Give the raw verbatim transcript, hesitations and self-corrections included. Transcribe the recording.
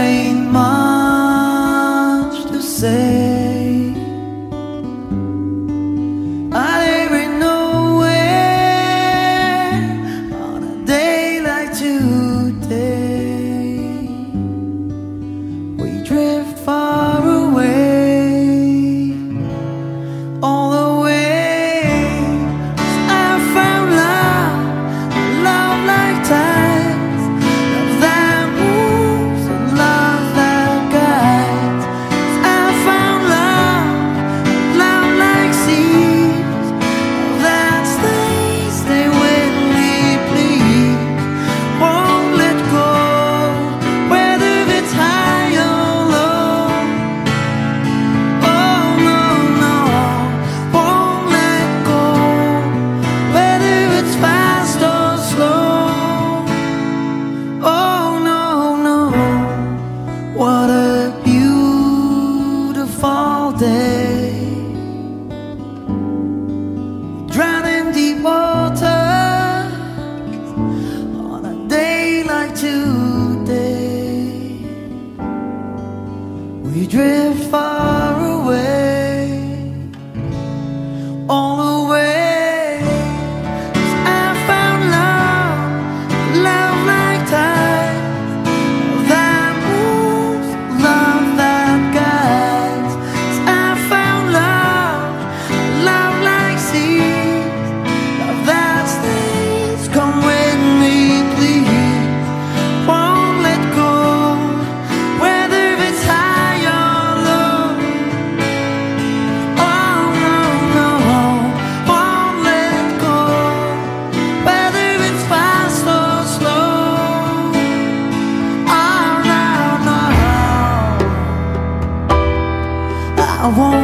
ain't much to say. I ain't nowhere on a day like today. We drift far away, all the way. 'Cause I found love, love like tides, love that moves and love that guides. 'Cause I found love, love like seas, love that stays, stay when we please. Won't let go, whether it's high or low. Oh no, no, won't let go, whether it's fast or slow. Oh no, no, what a beautiful day. Drowning deep water on a day like today. We drift far away, all the way. 'Cause I found love, love like tides, love that moves, love that guides. 'Cause I found love, love like seas, love that stays, come when we please. Won't let go, whether it's high or low. Oh no, no, won't let go, whether it's fast or slow. Oh no, no, I won't